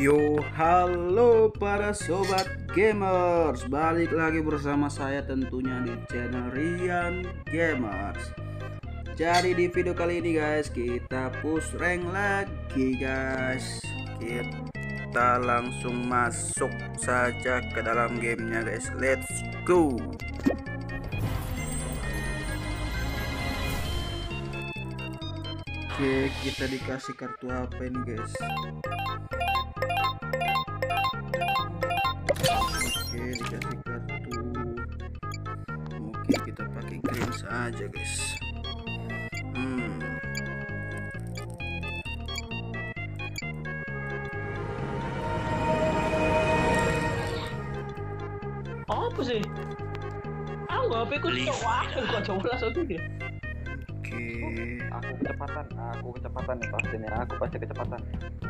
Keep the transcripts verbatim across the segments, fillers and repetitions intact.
Yo, halo para sobat gamers, balik lagi bersama saya tentunya di channel Rian Gamers. Jadi di video kali ini guys, kita push rank lagi guys. Kita langsung masuk saja ke dalam gamenya guys. Let's go. Oke, kita dikasih kartu apa ini guys? Oke, dikasih kartu. Oke, kita pakai green saja guys. Hmm. Apa sih? Aku H P ku cowok, kok coba langsung tuh ya. Oke. Aku kecepatan, aku kecepatan nih pasti nih, aku pasti kecepatan.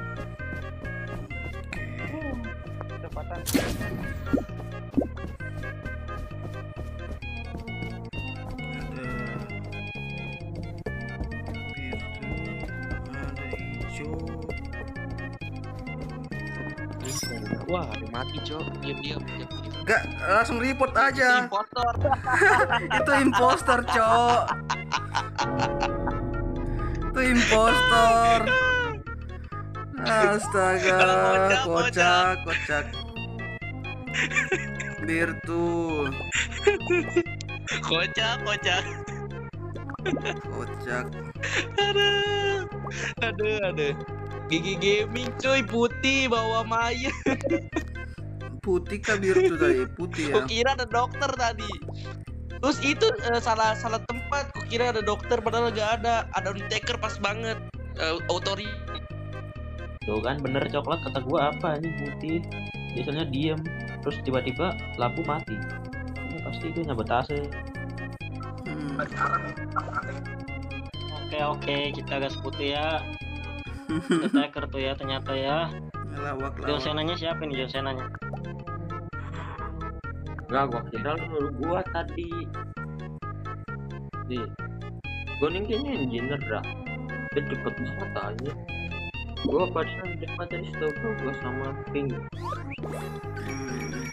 Kecepatan. Ada hijau. Wah, mati cok, diam diam diam. Gak, langsung report aja. Impostor. Itu impostor, cok. Itu impostor. Astaga, Kocak, kocak, kocak. Birtu, Kocak, kocak. kocak. Aduh, aduh, aduh. Gigi gaming cuy, putih bawa Maya. Putih kah Birtu tadi? Putih ya. Kukira ada dokter tadi. Terus itu eh, salah salah tempat. Kukira ada dokter padahal gak ada. Ada Undertaker pas banget. Uh, Autori. Tuh kan bener coklat kata gua apa ini putih biasanya diem terus tiba-tiba lampu mati ini pasti itu sabotase. Hmm. Oke oke kita gas putih ya. Attacker tuh ya ternyata ya. Lawak, lawak. Josenanya siapa nih Josenanya? Enggak gua kira lu gua tadi nih gua nih kayaknya engineer dah dia cepet banget aja. Gua padahal depan tadi setahu gua sama pink. Hmm.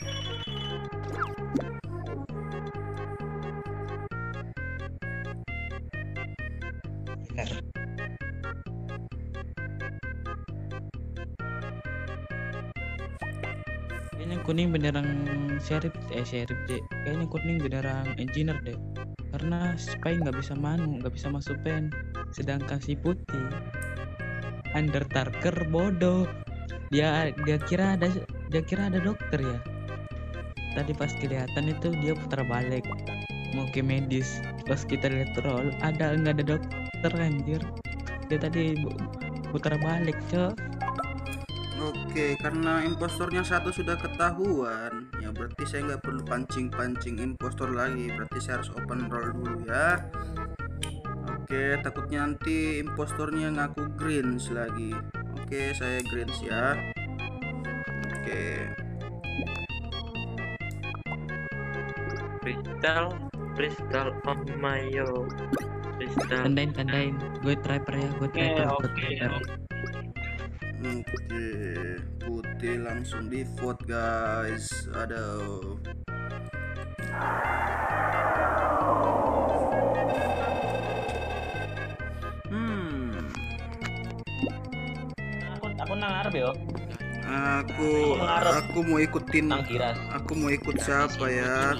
Kayaknya kuning beneran sheriff eh sheriff deh. Kayaknya kuning beneran engineer deh. Karena spy nggak bisa manu, nggak bisa masuk pen. Sedangkan si putih Undertaker bodoh. Dia dia kira ada dia kira ada dokter ya. Tadi pas kelihatan itu dia putar balik mau ke medis. Pas kita lihat roll ada nggak ada dokter anjir. Dia tadi putar balik cok. Oke, karena impostornya satu sudah ketahuan, ya berarti saya nggak perlu pancing-pancing impostor lagi. Berarti saya harus open roll dulu ya. Oke, takutnya nanti impostornya ngaku greens lagi. Oke, saya greens ya. Oke. Kristal kristal on mayo kristal. Tandain tandain. Gue trapper ya, gue trapper. oke, gue trapper. Oke, putih langsung di vote guys. Aduh. Hmm. Aku aku nang arep yo. Aku aku mau ikutin. Nang kiras. Aku mau ikut siapa ya?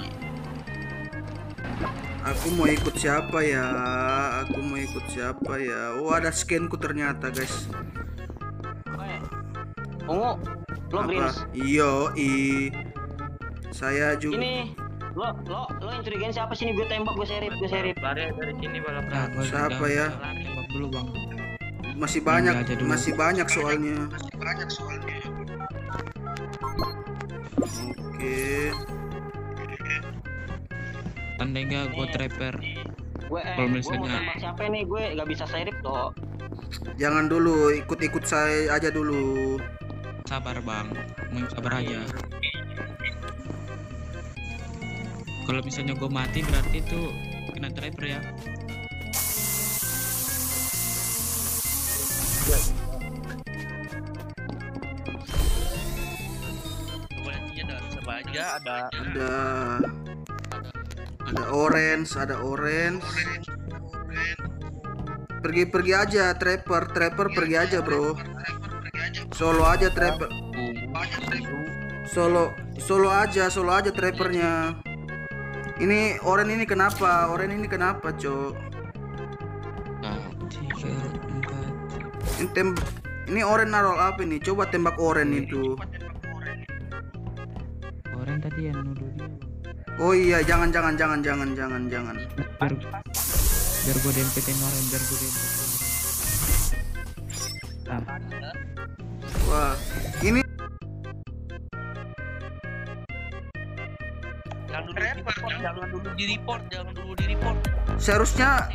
Aku mau ikut siapa ya? Aku mau ikut siapa ya? Oh, ada scanku ternyata guys. Ungu lo greens. Iyo i. Saya juga. Ini lo lo lo yang curigain siapa sini? Gue tembak, gue serip, gue serip. Lari dari sini balap. Nah, gua Siapa udah- ya? Tembak dulu bang. Masih banyak, Ambil aja dulu. masih banyak soalnya. Oke. Tandai nggak gue trapper. Gue eh, Kalau gue mau misalnya- tembak siapa nih? Gue gak bisa serip toh. Jangan dulu, ikut-ikut saya aja dulu. Sabar bang, mau sabar aja. Kalau misalnya gue mati berarti itu kena trapper ya. aja ada Ada ada orange, ada orange. Pergi-pergi aja, trapper, trapper pergi aja, bro. Solo aja trapper. Solo, solo aja, solo aja trappernya. Ini orange ini kenapa? Orange ini kenapa, cok? nah, Tiga, empat. Ini tem ini orange naruh apa ini? Coba tembak orange itu. Orang tadi yang nuduh dia. Oh iya, jangan jangan jangan jangan jangan jangan. Biar, biar gue dempetin orang, biar gue dempetin orang. Nah, Wah, ini jangan dulu di report, jangan dulu di report, jangan dulu di report. seharusnya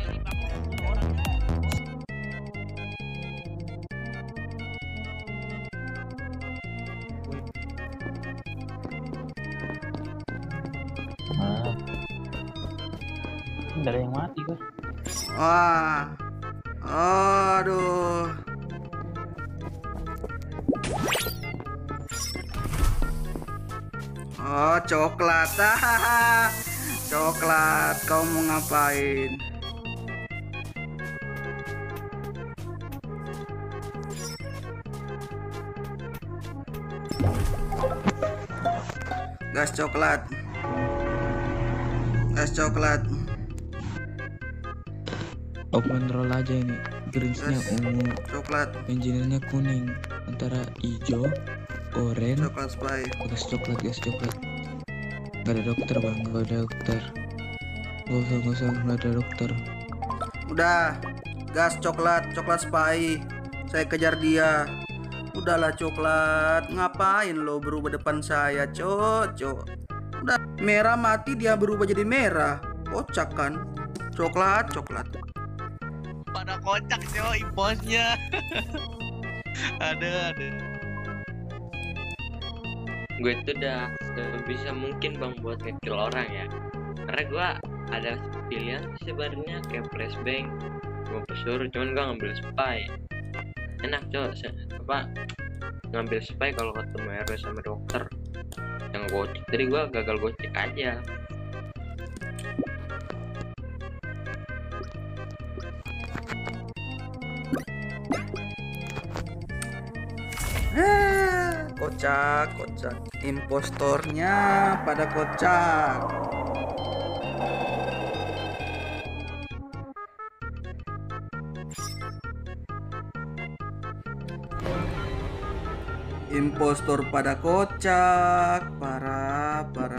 Nggak ada yang mati kok. wah. Aduh. Oh, coklat. Coklat, kau mau ngapain? Gas coklat. Gas coklat. open roll aja ini. Greensnya Gas ungu, coklat. engineer-nya kuning. Antara hijau, orange, Coklat spy. gas coklat, gas coklat. Gak ada dokter bang, gak ada dokter. Gak usah, gak usah, gak ada dokter. Udah. Gas coklat, coklat spy. Saya kejar dia. Udahlah coklat, ngapain lo berubah depan saya, cok, cok. Udah merah mati dia berubah jadi merah. Kocak kan? Coklat, coklat. Pada kocak coy bosnya. ada ada. Gue itu udah bisa mungkin bang buat ngekill orang ya, karena gue ada pilihan sebenarnya kayak flashbang, gue pesuruh, cuman gue ngambil spy. Enak coy, apa ngambil spy kalau ketemu R W sama dokter yang gocek. Jadi gue gagal gocek aja. Eh, kocak, kocak. Impostornya pada kocak. Impostor pada kocak, parah, parah.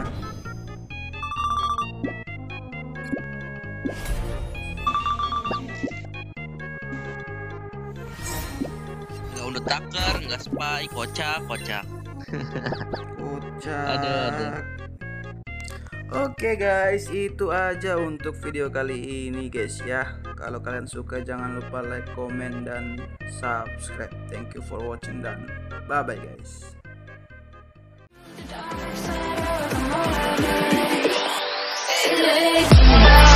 Nggak udah taker, nggak spy, kocak, kocak. Kocak. Ada, ada. Oke guys, itu aja untuk video kali ini guys ya. Kalau kalian suka jangan lupa like, comment, dan subscribe. Thank you for watching dan bye bye guys. Too late.